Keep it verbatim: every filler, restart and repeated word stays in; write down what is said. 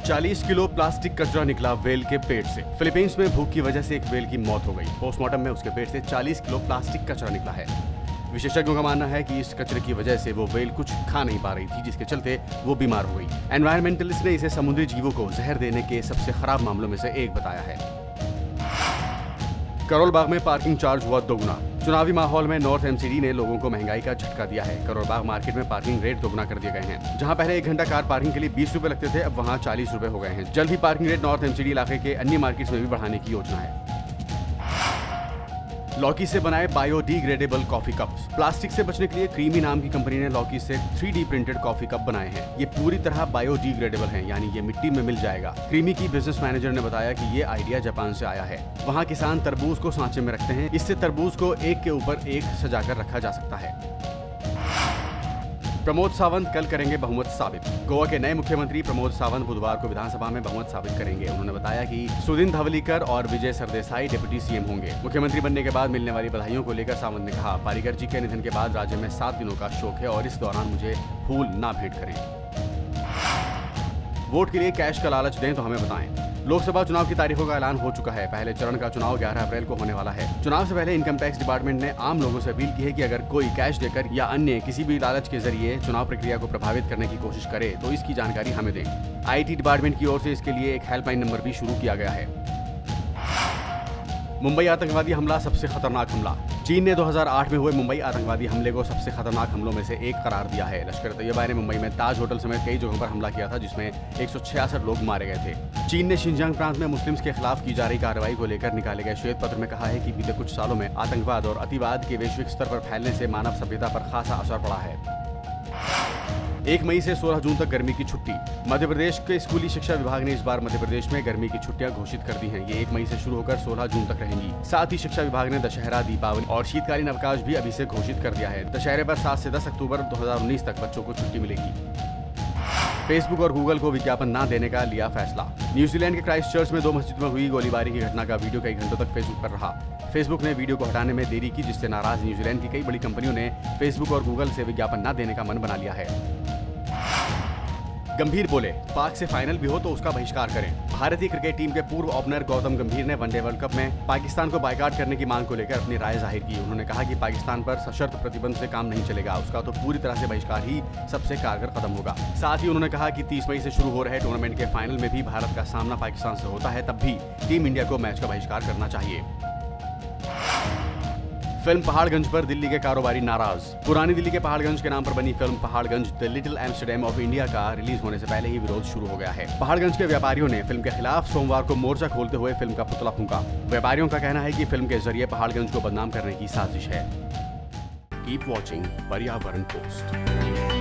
चालीस kilo plastic कचरा निकला वेल के पेट से। फिलीपींस में भूख की वजह से एक वेल की मौत हो गई। पोस्टमार्टम में उसके पेट से चालीस किलो प्लास्टिक कचरा निकला है। विशेषज्ञों का मानना है कि इस कचरे की वजह से वो वेल कुछ खा नहीं पा रही थी, जिसके चलते वो बीमार हो गई। एनवायरमेंटलिस्ट ने इसे समुद्री जीवों को जहर देने के सबसे खराब मामलों में से एक बताया है। करोल बाग में पार्किंग चार्ज हुआ दोगुना। चुनावी माहौल में नॉर्थ एमसीडी ने लोगों को महंगाई का झटका दिया है। करोल बाग मार्केट में पार्किंग रेट दोगुना कर दिए गए हैं। जहां पहले एक घंटा कार पार्किंग के लिए बीस रुपए लगते थे, अब वहां चालीस रुपए हो गए हैं। जल्द ही पार्किंग रेट नॉर्थ एमसीडी इलाके के अन्य मार्केट्स में भी बढ़ाने की योजना है। लौकी से बनाए बायोडिग्रेडेबल कॉफी कप्स। प्लास्टिक से बचने के लिए क्रीमी नाम की कंपनी ने लौकी से three D printed coffee cup बनाए हैं। ये पूरी तरह बायोडिग्रेडेबल हैं, यानी ये मिट्टी में मिल जाएगा। क्रीमी की बिजनेस मैनेजर ने बताया कि ये आइडिया जापान से आया है। वहाँ किसान तरबूज को सांचे में रखते हैं। इससे तरबूज को एक के ऊपर एक सजाकर रखा जा सकता है। प्रमोद सावंत कल करेंगे बहुमत साबित। गोवा के नए मुख्यमंत्री प्रमोद सावंत बुधवार को विधानसभा में बहुमत साबित करेंगे। उन्होंने बताया कि सुदीन धवलीकर और विजय सरदेसाई डिप्टी सीएम होंगे। मुख्यमंत्री बनने के बाद मिलने वाली बधाइयों को लेकर सावंत ने कहा, पारीकर जी के निधन के बाद राज्य में सात दिनों का शोक है और इस दौरान मुझे फूल ना भेंट करें। वोट के लिए कैश का लालच दें तो हमें बताएं। लोकसभा चुनाव की तारीखों का ऐलान हो चुका है। पहले चरण का चुनाव ग्यारह अप्रैल को होने वाला है। चुनाव से पहले इनकम टैक्स डिपार्टमेंट ने आम लोगों से अपील की है कि अगर कोई कैश देकर या अन्य किसी भी लालच के जरिए चुनाव प्रक्रिया को प्रभावित करने की कोशिश करे तो इसकी जानकारी हमें दें। आईटी डिपार्टमेंट की ओर से इसके लिए एक हेल्पलाइन नंबर भी शुरू किया गया है। मुंबई आतंकवादी हमला सबसे खतरनाक हमला। चीन ने दो हज़ार आठ में हुए मुंबई आतंकवादी हमले को सबसे खतरनाक हमलों में से एक करार दिया है। लश्कर तैयबा ने मुंबई में ताज होटल समेत कई जगहों पर हमला किया था, जिसमें एक सौ छियासठ लोग मारे गए थे। चीन ने शिनजियांग प्रांत में मुस्लिम्स के खिलाफ की जा रही कार्रवाई को लेकर निकाले गए श्वेत पत्र में कहा है कि बीते कुछ सालों में आतंकवाद और अतिवाद के वैश्विक स्तर पर फैलने से मानव सभ्यता पर खासा असर पड़ा है। एक मई से सोलह जून तक गर्मी की छुट्टी। मध्य प्रदेश के स्कूली शिक्षा विभाग ने इस बार मध्य प्रदेश में गर्मी की छुट्टियां घोषित कर दी हैं। ये एक मई से शुरू होकर सोलह जून तक रहेंगी। साथ ही शिक्षा विभाग ने दशहरा, दीपावली और शीतकालीन अवकाश भी अभी से घोषित कर दिया है। दशहरे पर सात से दस अक्टूबर दो हजार उन्नीस तक बच्चों को छुट्टी मिलेगी। फेसबुक और गूगल को विज्ञापन न देने का लिया फैसला। न्यूजीलैंड के क्राइस्टचर्च में दो मस्जिद में हुई गोलीबारी की घटना का वीडियो कई घंटों तक फेसबुक पर रहा। फेसबुक ने वीडियो को हटाने में देरी की, जिससे नाराज न्यूजीलैंड की कई बड़ी कंपनियों ने फेसबुक और गूगल से विज्ञापन न देने का मन बना लिया है। गंभीर बोले, पाक से फाइनल भी हो तो उसका बहिष्कार करें। भारतीय क्रिकेट टीम के पूर्व ओपनर गौतम गंभीर ने वनडे वर्ल्ड कप में पाकिस्तान को बायकॉट करने की मांग को लेकर अपनी राय जाहिर की। उन्होंने कहा कि पाकिस्तान पर सशर्त प्रतिबंध से काम नहीं चलेगा, उसका तो पूरी तरह से बहिष्कार ही सबसे कारगर कदम होगा। साथ ही उन्होंने कहा कि तीस मई से शुरू हो रहे टूर्नामेंट के फाइनल में भी भारत का सामना पाकिस्तान से होता है, तब भी टीम इंडिया को मैच का बहिष्कार करना चाहिए। फिल्म पहाड़गंज पर दिल्ली के कारोबारी नाराज। पुरानी दिल्ली के पहाड़गंज के नाम पर बनी film Paharganj the little Amsterdam of India का रिलीज होने से पहले ही विरोध शुरू हो गया है। पहाड़गंज के व्यापारियों ने फिल्म के खिलाफ सोमवार को मोर्चा खोलते हुए फिल्म का पुतला फूंका। व्यापारियों का कहना है कि फिल्म के जरिए पहाड़गंज को बदनाम करने की साजिश है। Keep watching Paryavaran post.